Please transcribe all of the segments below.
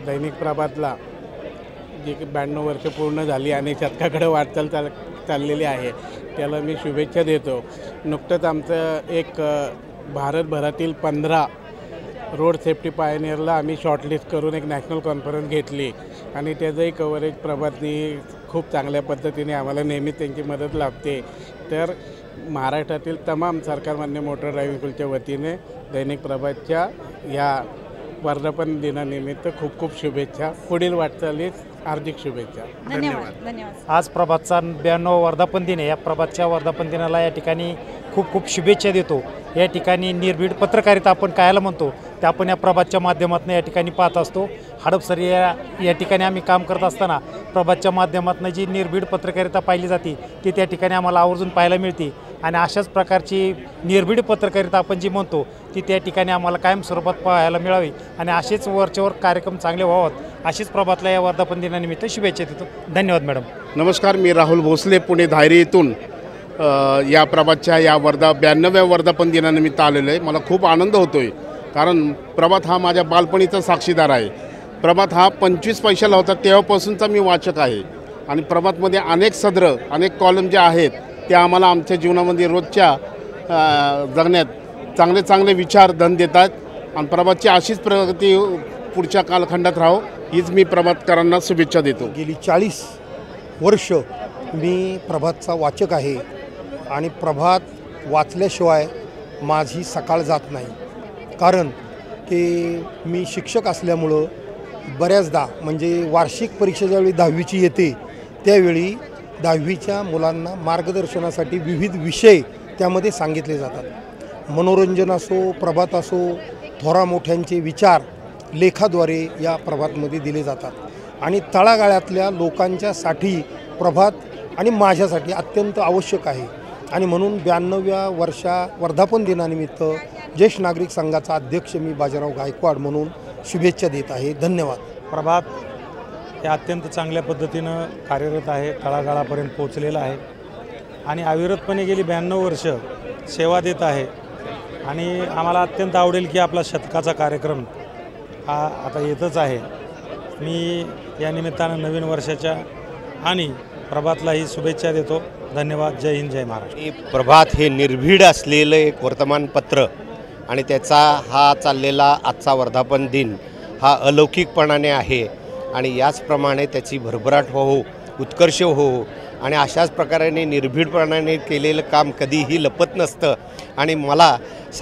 दैनिक प्रभातला जी 92 वर्ष पूर्ण झाली आणि शतकाकडे वाटचाल चाललेली आहे त्याला मी शुभेच्छा देतो। नुकतंच आमचं एक भारतभरातील 15 रोड सेफ्टी पायनियरला आम्ही शॉर्टलिस्ट करून एक नॅशनल कॉन्फरन्स घेतली आणि त्याचंही कव्हरेज प्रभातनी खूप चांगल्या पद्धतीने आम्हाला नेहमीच त्यांची मदत लाभते। तर महाराष्ट्रातील तमाम सरकारमान्य मोटर ड्रायव्हिंग स्कूलच्या वतीने दैनिक प्रभातच्या या वर्धापन दिनानिमित्त खूप खूप शुभेच्छा। पुढील वाटचालीस हार्दिक शुभेच्छा। धन्यवाद। आज प्रभातचा 92 वर्धापन दिन आहे। या प्रभातच्या वर्धापन दिनाला या ठिकाणी खूप खूप शुभेच्छा देतो। या ठिकाणी निर्भीड पत्रकारिता आपण कायला म्हणतो ते आपण या प्रभातच्या माध्यमातून या ठिकाणी पाहत असतो। हडपसर या ठिकाणी आम्ही काम करत असताना प्रभातच्या माध्यमातून जी निर्भीड पत्रकारिता पाहिली जाते ती त्या ठिकाणी आम्हाला आवर्जून पाहायला मिळते आणि अशाच प्रकारची निर्भीड पत्रकारिता आपण जी म्हणतो ती त्या ठिकाणी आम्हाला कायम स्वरूपात पाहायला मिळावी आणि असेच वरचेवर कार्यक्रम चांगले व्हावेत अशीच प्रभातला या वर्धापन दिनानिमित्त शुभेच्छा देतो। धन्यवाद मॅडम। नमस्कार, मी राहुल भोसले पुणे धायरी येथून या प्रभातच्या या 92व्या वर्धापन दिनानिमित्त आलेलो आहे। मला खूप आनंद होतोय कारण प्रभात हा माझ्या बालपणीचा साक्षीदार आहे। प्रभात हा 25 पैशाला होता तेव्हापासूनचा मी वाचक आहे आणि प्रभातमध्ये अनेक सदर अनेक कॉलम जे आहेत ते आम्हाला आमच्या जीवनामध्ये रोजच्या जगण्यात चांगले चांगले विचार धन देतात आणि प्रभातची अशीच प्रगती पुढच्या कालखंडात राहो हीच मी प्रभातकरांना शुभेच्छा देतो। गेली 40 वर्ष मी प्रभातचा वाचक आहे आणि प्रभात वाचल्याशिवाय माझी सकाळ जात नाही। कारण की मी शिक्षक असल्यामुळं बऱ्याचदा म्हणजे वार्षिक परीक्षा ज्यावेळी 10वीची येते त्यावेळी 10वीच्या मुलांना मार्गदर्शनासाठी विविध विषय त्यामध्ये सांगितले जातात। मनोरंजन असो, प्रभात असो, थोरा मोठ्यांचे विचार लेखाद्वारे या प्रभातमध्ये दिले जातात आणि तळागाळातल्या लोकांच्यासाठी प्रभात आणि माझ्यासाठी अत्यंत आवश्यक आहे आणि म्हणून 92व्या वर्धापन दिनानिमित्त ज्येष्ठ नागरिक संघाचा अध्यक्ष मी बाजीराव गायकवाड म्हणून शुभेच्छा देत आहे। धन्यवाद। प्रभात हे अत्यंत चांगल्या पद्धतीनं कार्यरत आहे, तळागाळापर्यंत पोहोचलेलं आहे आणि अविरतपणे गेली 92 वर्ष सेवा देत आहे आणि आम्हाला अत्यंत आवडेल की आपला शतकाचा कार्यक्रम हा आता येतच आहे। मी या निमित्तानं नवीन वर्षाच्या आणि प्रभातलाही शुभेच्छा देतो। धन्यवाद। जय हिंद, जय महाराष्ट्र। प्रभात हे निर्भीड असलेलं एक वर्तमानपत्र आणि त्याचा हा चाललेला आजचा वर्धापन दिन हा अलौकिकपणाने आहे आणि याचप्रमाणे त्याची भरभराट हो, उत्कर्ष हो आणि अशाच प्रकाराने निर्भीडपणाने केलेलं काम कधीही लपत नसतं आणि मला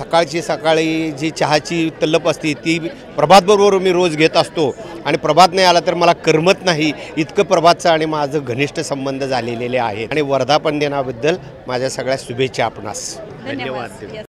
सकाळी जी चहाची तल्लप असते ती प्रभातबरोबर मी रोज घेत असतो आणि प्रभात नाही आला तर मला करमत नाही, इतकं प्रभातचं आणि माझं घनिष्ठ संबंध झालेले आहेत आणि वर्धापन दिनाबद्दल माझ्या सगळ्या शुभेच्छा आपणास। धन्यवाद।